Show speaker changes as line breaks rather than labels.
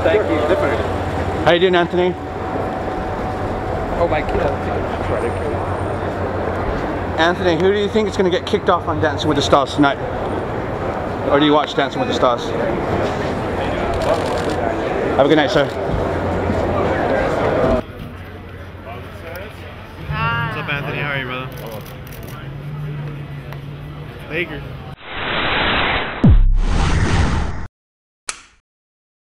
Thank you. Different.
How you doing, Anthony?
Oh, my kid.
Anthony, who do you think is going to get kicked off on Dancing with the Stars tonight? Or do you watch Dancing with the Stars? Have a good night, sir.
What's up, Anthony? How are you, brother? Baker.